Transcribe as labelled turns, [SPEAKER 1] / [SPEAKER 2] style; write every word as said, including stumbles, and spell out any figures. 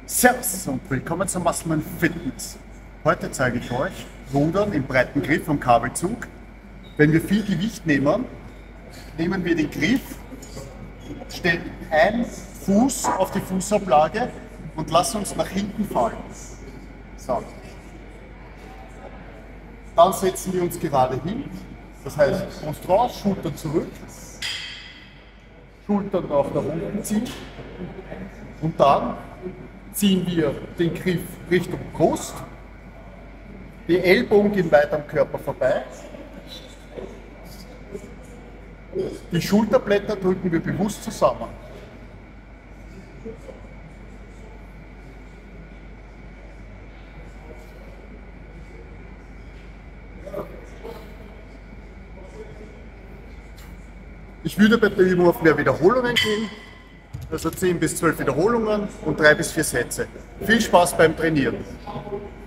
[SPEAKER 1] Servus und willkommen zum Muscleman Fitness. Heute zeige ich euch Rudern im breiten Griff am Kabelzug. Wenn wir viel Gewicht nehmen, nehmen wir den Griff, stellen einen Fuß auf die Fußablage und lassen uns nach hinten fallen. So. Dann setzen wir uns gerade hin, das heißt Brust raus, Schultern zurück, Schultern auch nach unten ziehen und dann ziehen wir den Griff Richtung Brust, die Ellbogen gehen weit am Körper vorbei, die Schulterblätter drücken wir bewusst zusammen. Ich würde bei der Übung auf mehr Wiederholungen gehen, also zehn bis zwölf Wiederholungen und drei bis vier Sätze. Viel Spaß beim Trainieren!